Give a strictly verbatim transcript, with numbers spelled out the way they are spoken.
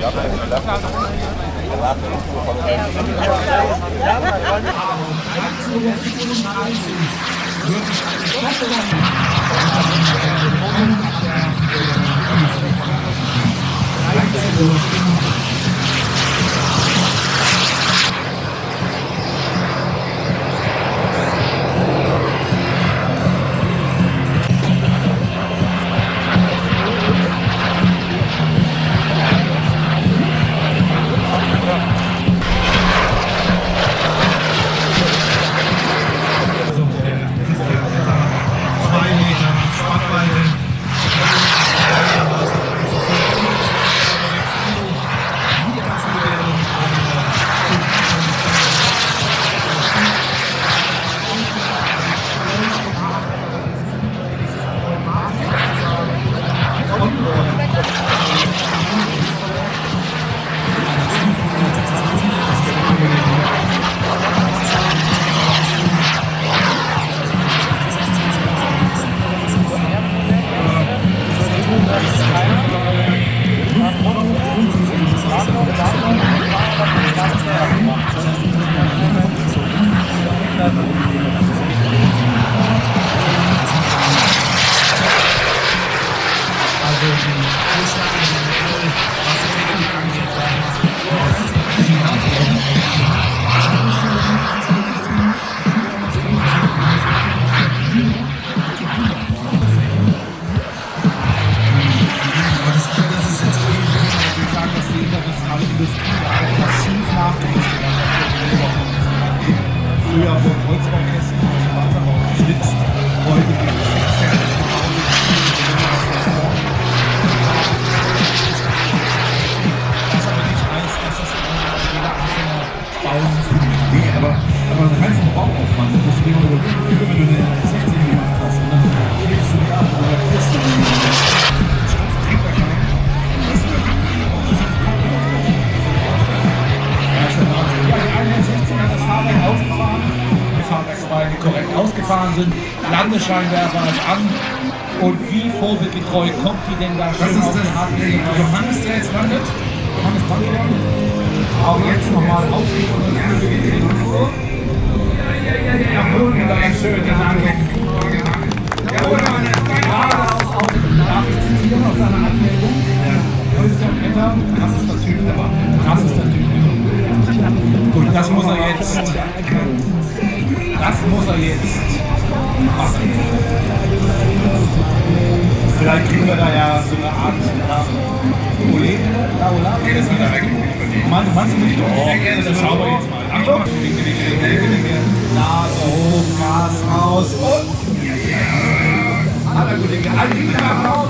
Früher wurden Holzbaukästen aus Wasserbau geschnitzt, heute gibt es fertig gebaute was aber nicht heißt, dass das jeder einzelne bauen muss. Nee, aber, aber so ganz im Bauaufwand, deswegen, wenn du eine sechzig gemacht hast, und dann kriegst du die ab oder kriegst du die die korrekt ausgefahren sind, Landescheinwerfer ist an und wie vorbildgetreu kommt die denn da schön auf den Harten? Johannes, der jetzt landet, Johannes Bankler, auch jetzt nochmal aufsteht und das Flügel geht in die Uhr. Ja, wunderbar, schön, die Landung. Ja, wunderbar, der ist geradeaus auf. Darf ich zitieren auf seiner Anmeldung? Christian Vetter, krassester Typ, der war krassester Typ. Und das muss er jetzt. Das muss er jetzt machen. Vielleicht kriegen wir da ja so eine Art Ole. Laola? Nee, das geht da weg. Meinst, meinst du nicht? Oh, das schauen wir jetzt mal. Achtung! Nase hoch, Gas raus und... Aller Kollege, alle